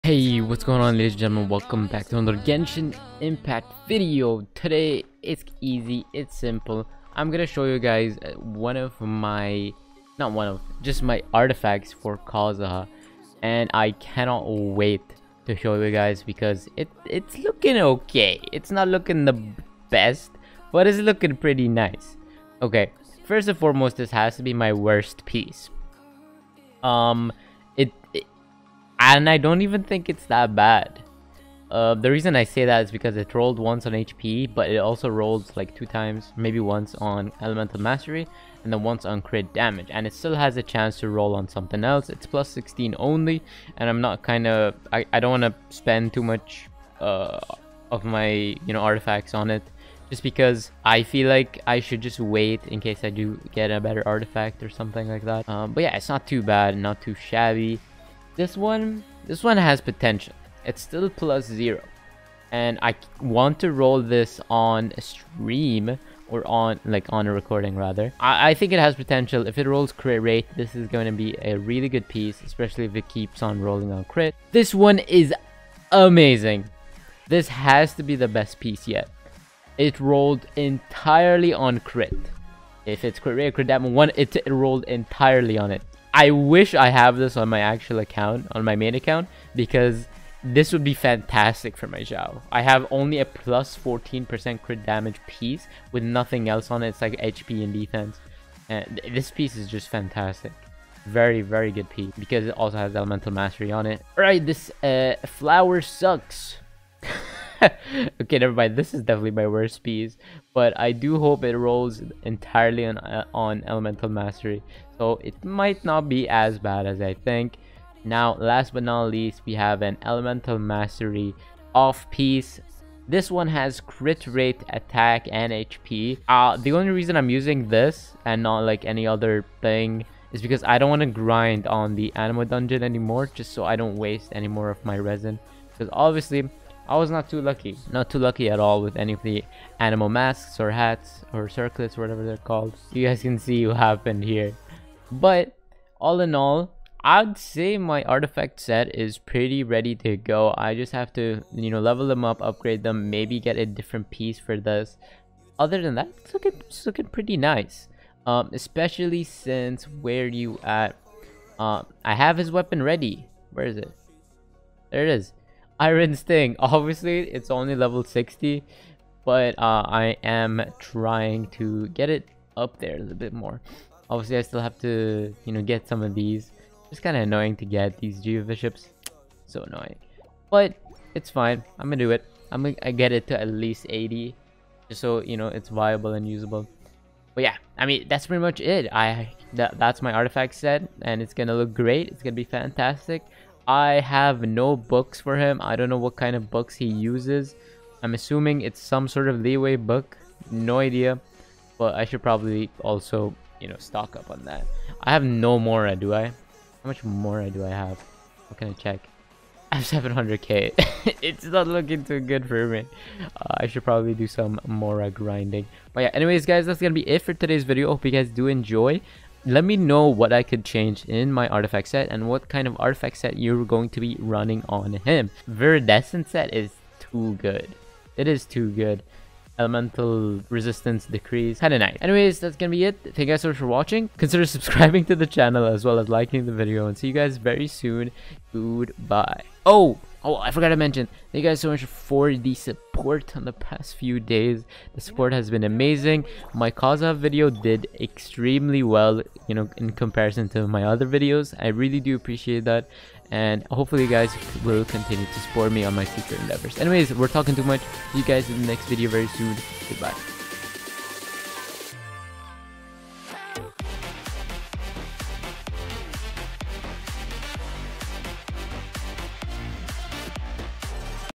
Hey, what's going on, ladies and gentlemen? Welcome back to another Genshin Impact video. Today it's easy, it's simple. I'm gonna show you guys just my artifacts for KAZUHA, and I cannot wait to show you guys because it's looking okay. It's not looking the best, but it's looking pretty nice. Okay, first and foremost, this has to be my worst piece. And I don't even think it's that bad. The reason I say that is because it rolled once on HP, but it also rolls like 2 times, maybe once on Elemental Mastery, and then once on crit damage. And it still has a chance to roll on something else. It's plus 16 only, and I'm not I don't want to spend too much of my artifacts on it, just because I feel like I should just wait in case I do get a better artifact or something like that. But yeah, it's not too bad, not too shabby. This one has potential. It's still plus 0, and I want to roll this on a stream, or on a recording rather. I think it has potential. If it rolls crit rate, this is going to be a really good piece, especially if it keeps on rolling on crit. This one is amazing. This has to be the best piece yet. It rolled entirely on crit. If it's crit rate or crit damage, it rolled entirely on it. I wish I have this on my actual account, on my main account, because this would be fantastic for my Zhao. I have only a plus 14% crit damage piece with nothing else on it. It's like HP and defense. And this piece is just fantastic. Very, very good piece, because it also has Elemental Mastery on it. Alright, this flower sucks. Okay, never mind. This is definitely my worst piece, but I do hope it rolls entirely on Elemental Mastery, so it might not be as bad as I think. Now, last but not least, we have an Elemental Mastery off piece. This one has crit rate, attack, and HP. The only reason I'm using this and not like any other thing is because I don't want to grind on the Animo dungeon anymore, just so I don't waste any more of my resin, because obviously I was not too lucky at all with any of the animal masks or hats or circlets, whatever they're called. You guys can see what happened here. But all in all, I'd say my artifact set is pretty ready to go. I just have to level them up, upgrade them, maybe get a different piece for this. Other than that, it's looking pretty nice, especially since I have his weapon ready. Where is it? There it is. Iron Sting. Obviously it's only level 60, but I am trying to get it up there a little bit more. Obviously I still have to get some of these. It's kind of annoying to get these Geo Bishops, so annoying, but it's fine. I'm gonna do it. I get it to at least 80, just so it's viable and usable. But yeah, I mean, that's pretty much it. That's my artifact set, and it's gonna look great. It's gonna be fantastic. I have no books for him. I don't know what kind of books he uses. I'm assuming it's some sort of leeway book. No idea. But I should probably also, stock up on that. I have no Mora, do I? How much Mora do I have? What can I check? I have 700k. It's not looking too good for me. I should probably do some Mora grinding. But yeah, anyways, guys, that's gonna be it for today's video. Hope you guys do enjoy. Let me know what I could change in my artifact set and what kind of artifact set you're going to be running on him. Viridescent set is too good. It is too good. Elemental resistance decrease, kind of nice. Anyways, that's gonna be it. Thank you guys so much for watching. Consider subscribing to the channel as well as liking the video, and see you guys very soon. Goodbye. Oh, I forgot to mention, thank you guys so much for the support on the past few days. The support has been amazing. My KAZUHA video did extremely well, in comparison to my other videos. I really do appreciate that, and hopefully you guys will continue to support me on my future endeavors. Anyways, we're talking too much. See you guys in the next video very soon. Goodbye.